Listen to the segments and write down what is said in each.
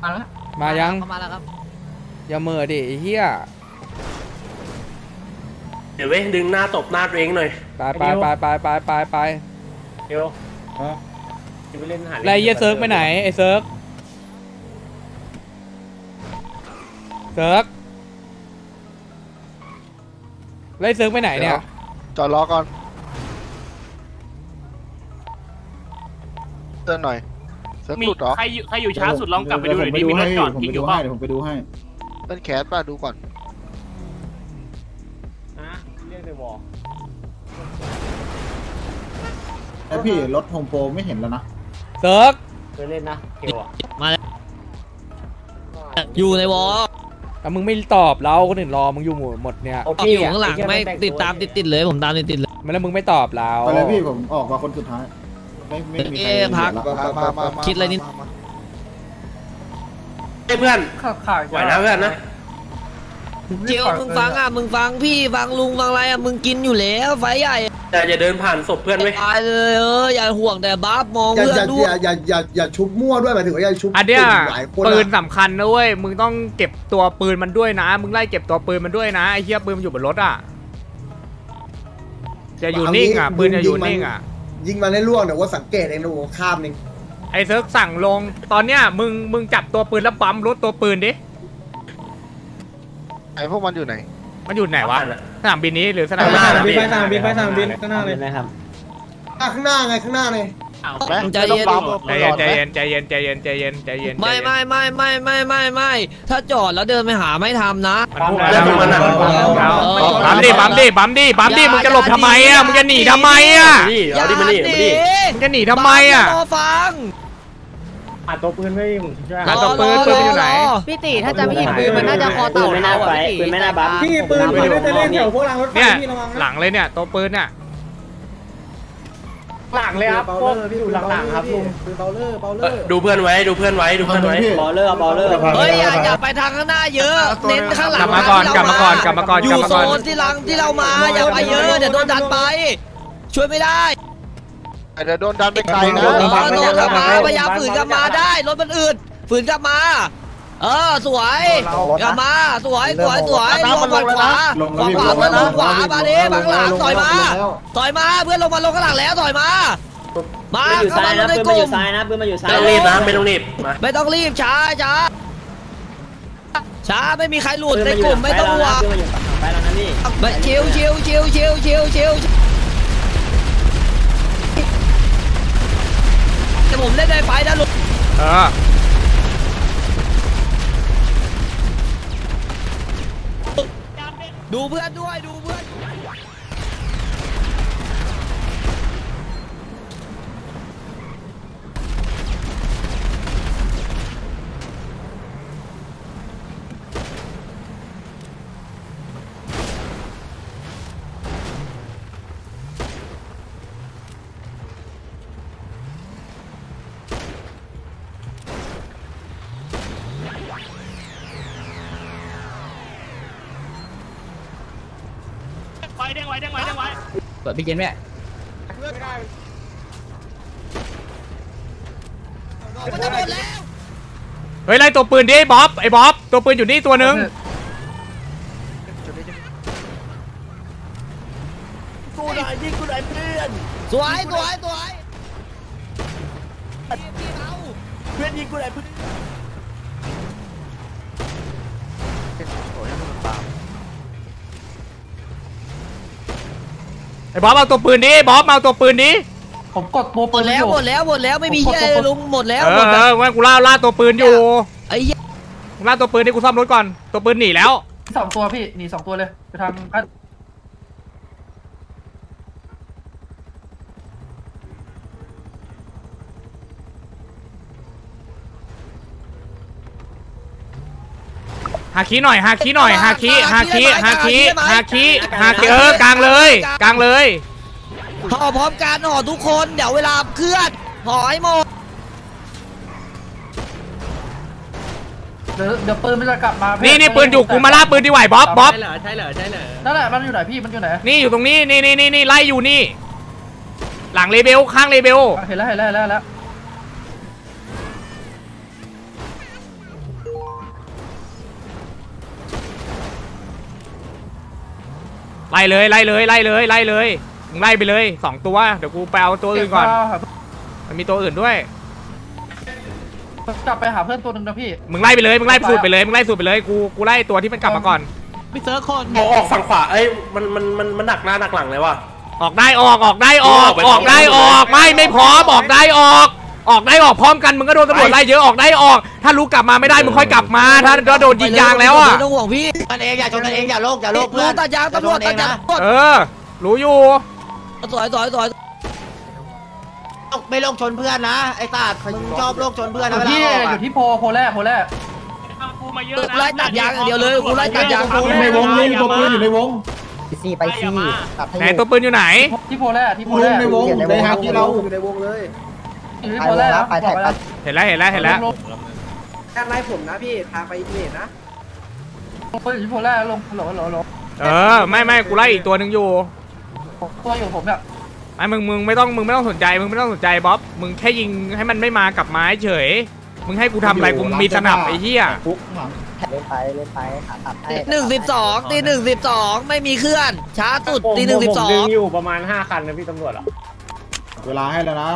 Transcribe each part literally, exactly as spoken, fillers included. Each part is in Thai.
มาแล้วมายังมาแล้วครับอย่าเมื่อดิไอ้เหี้ยเดี๋ยวเว้ยดึงหน้าตบหน้าตัวเองหน่อยไปไปไปไปไปไปไปเดี๋ยวไปเล่นหาไรเยี่ยเซิร์กไปไหนไอ้เซิร์กเซิร์กไล่เซิร์กไปไหนเนี่ยจอดรอก่อนเตือนหน่อยเซิร์กหลุดเหรอใครอยู่ใครอยู่ช้าสุดลองกลับไปดูหน่อยดิมีรถจอดทิ้งอยู่เปล่าเดี๋ยวผมไปดูให้เป็นแคสป่ะดูก่อนนะเรียกในวอลไอพี่รถโฮมโปรไม่เห็นแล้วนะเซิร์กเคยเล่นนะเกลมาแล้วอยู่ในวอลแต่มึงไม่ตอบเราคนอื่นรอมึงอยู่หมดเนี่ยอยู่ข้างหลังไม่ติดตามติดติดเลยผมตามติดติดเลยไม่แล้วมึงไม่ตอบเราไปเลยพี่ผมออกมาคนสุดท้ายไม่ไม่มีใครพักคิดอะไรนี่เพื่อนไหวนะเพื่อนนะเจียวมึงฟังอ่ะมึงฟังพี่ฟังลุงฟังอะไรอ่ะมึงกินอยู่แล้วไฟใหญ่แต่อย่าเดินผ่านศพเพื่อนไว้ตายเลยเอออย่าห่วงแต่บัฟมองเพื่อนด้วยอย่าอย่าอย่าอย่าชุบมั่วด้วยหมายถึงว่าอย่าชุบอันเนี้ยปืนสำคัญนะเว้ยมึงต้องเก็บตัวปืนมันด้วยนะมึงไล่เก็บตัวปืนมันด้วยนะไอ้เหี้ยปืนมันอยู่บนรถอ่ะจะอยู่นิ่งอ่ะปืนจะอยู่นิ่งอ่ะยิงมันให้ล่วงเดี๋ยวว่าสังเกตเองนะว่าข้ามนึงไอ้เซิร์กสั่งลงตอนเนี้ยมึงมึงจับตัวปืนแล้วปั๊มรถตัวปืนดิไอ้พวกมันอยู่ไหนมันอยู่ไหนวะสนามบินนี้หรือสนามบินบินไปสนามบินไปสนามบินข้างหน้าเลยนะครับข้างหน้าไงข้างหน้าเลยใจเย็นใจเย็นใจเย็นใจเย็นใจเย็นใจเย็นใจเย็นไม่ไม่ไม่ไม่ไม่ไม่ไม่ถ้าจอดแล้วเดินไปหาไม่ทำนะปั๊มดิปั๊มดิปั๊มดิปั๊มดิมึงจะหลบทำไมอ่ะมึงจะหนีทำไมอ่ะเอาดิมาดิมาดิมึงจะหนีทำไมอ่ะรอฟังหาตัวปืนไม่ผมช่วยหาตัวปืนปืนอยู่ไหนพี่ตีถ้าจะไม่หยิบปืนมันน่าจะคอเต่าไม่น่าไปปืนไม่น่าบัฟพี่ปืนปืนจะเล่นแถวพวกรางรถไฟพี่ระวังหลังเลยเนี่ยตัวปืนเนี่ยหลังเลยครับพวกพี่อยู่หลังๆครับลุงปืนเบลเลอร์เบลเลอร์ดูเพื่อนไว้ดูเพื่อนไว้ดูเพื่อนไว้บอลเลอร์บอลเลอร์เฮ้ยอย่าอย่าไปทางข้างหน้าเยอะเน้นข้างหลังกลับมาก่อนกลับมาก่อนกลับมาก่อนอยู่โซนที่หลังที่เรามาอย่าไปเยอะเดี๋ยวโดนดันไปช่วยไม่ได้เดี๋ยวโดนดันไปไกลนะโดนกลับมาพยายามฝืนกลับมาได้รถมันอืดฝืนกลับมาเออสวยกลับมาสวยสวยสวยลงฝั่งขวาฝั่งขวาเพื่อนลงขวามาดิฝั่งหลังต่อยมาต่อยมาเพื่อนลงมาลงข้างหลังแล้วต่อยมามาเข้ามาในกลุ่มนะเพื่อนมาอยู่ซ้ายไม่ต้องรีบนะไม่ต้องรีบไม่ต้องรีบช้าช้าช้าไม่มีใครหลุดในกลุ่มไม่ต้องห่วงไปแล้วนะพี่ไม่ชิวชิวชิวชิวชิวชิวแต่ผมเล่นในไฟนะลุงเออดูเพื่อนด้วยดูเพื่อนไว้เด้งไว้เด้งไว้เด้งไว้เปิดพี่เกณฑ์แม่เฮ้ยไล่ตัวปืนดิบ๊อบไอ้บ๊อบตัวปืนอยู่นี่ตัวหนึ่งกูไหนยิงกูไหนเพื่อนสวยสวยสวยเพื่อนยิงกูไหนเพื่อนไอ้บ๊อบเอาตัวปืนนี้บ๊อบเอาตัวปืนนี้ผมกดโปรหมดแล้วหมดแล้วหมดแล้วไม่มีเหี้ยลุงหมดแล้วเออว่ากูล่าล่าตัวปืนอยู่ไอ้เหี้ยล่าตัวปืนนี่กูซ่อมรถก่อนตัวปืนหนีแล้วสองตัวพี่หนีสองตัวเลยไปทำกันฮาคิหน่อยฮาคิหน่อยฮาคิฮาคิฮาคิฮาคิฮาคิเออกลางเลยกลางเลยห่อพร้อมกันห่อทุกคนเดี๋ยวเวลาเคลื่อนห่อให้หมดเดี๋ยวเดี๋ยวปืนมันจะกลับมานี่นี่ปืนอยู่กูมาล่าปืนที่ไหวบ๊อบบ๊อบใช่เหรอใช่เหรอใช่เหรอนั่นแหละมันอยู่ไหนพี่มันอยู่ไหนนี่อยู่ตรงนี้นี่นี่นี่นี่ไล่อยู่นี่หลังเลเบลข้างเลเบลเห็นแล้วเห็นแล้วเห็นแล้วไล่เลยไล่เลยไล่เลยไล่เลยมึงไล่ไปเลยสองตัวเดี๋ยวกูไปเอาตัวอื่นก่อนมันมีตัวอื่นด้วยกลับไปหาเพื่อนตัวหนึ่งนะพี่มึงไล่ไปเลยมึงไล่สูตรไปเลยมึงไล่สูตรไปเลยกูกูไล่ตัวที่มันกลับมาก่อนพี่เซิร์ฟคนมองออกฝั่งขวาเอ้ยมันมันมันมันหนักหน้าหนักหลังเลยว่ะออกได้ออกออกได้ออกออกได้ออกไม่ไม่พร้อมออกได้ออกออกได้ออกพร้อมกันมึงก็โดนตำรวจไล่เยอะออกได้ออกถ้ารู้กลับมาไม่ได้มึงค่อยกลับมาถ้าโดนยิงยางแล้วอ่ะไม่ต้องห่วงพี่กันเองอย่าชนกันเองอย่าโลกอย่าโลกเพื่อนตัดยางตำรวจตัดยางเออรู้อยู่สวยสวยสวยไม่โลกชนเพื่อนนะไอ้ตาดมึงชอบโลกชนเพื่อนอนะยู่เวลาที่ออกอยู่ที่โพโพแรกโพแรกกูไล่ตัดยางอย่างเดียวเลยกูไล่ตัดยางปืนในวงลุงตัวปืนอยู่ในวงซีไปซีตัดให้ไหนตัวปืนอยู่ไหนที่โพแรกที่โพลุแรง กในวงในฮาที่เราอยู่ในวงเลยอยู่ที่ไปโพวแรง กแล้วนะไปแท็กไปเห็นแล้วเห็นแล้วเห็นแล้วการไล่ผมนะพี่ทางไปเมทนะลงปืนอยู่ที่โพแรกลงหลงหลงหลงเออไม่ไม่กูไล่อีกตัวหนึ่งอยู่ตัวอยู่ผมเนี่ยไอ้มึงมึงไม่ต้องมึงไม่ต้องสนใจมึงไม่ต้องสนใจบ๊อบมึงแค่ยิงให้มันไม่มากลับไม้เฉยมึงให้กูทำอะไรกูมีสนับไอ้เหี้ยคุกหลังเล่นไปเล่นไปขาตัดให้หนึ่งสิบสองตีหนึ่งสิบสองไม่มีเคลื่อนช้าสุดตีหนึ่งสิบสอผมดึงงอยู่ประมาณห้าคันนะพี่ตำรวจอ่ะเวลาให้แล้วนะ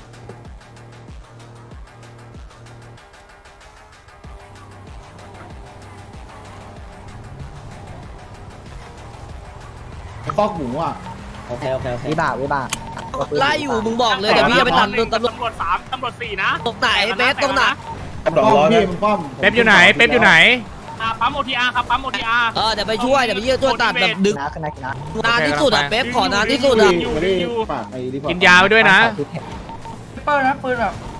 ฟอกหมูอ่ะโอเคโอเควิบากวิบากไล่อยู่มึงบอกเลยเดี๋ยวพี่จะไปตัดตำรวจตำรวจสามตำรวจสี่นะตรงไหนเบสตรงไหนป้อมพี่มันป้อมเป๊ปอยู่ไหนเป๊ปอยู่ไหนอ่าปั๊มโอทีอาร์ครับปั๊มโอทีอาร์เออเดี๋ยวไปช่วยเดี๋ยวไปช่วยตัดแบบดึงนะขึ้นนะขึ้นนะนานที่สุดอ่ะเป๊ปขอนานที่สุดอ่ะไม่ได้ปากไอ้ดีกินยาไปด้วยนะเปอร์นะปืนแบบ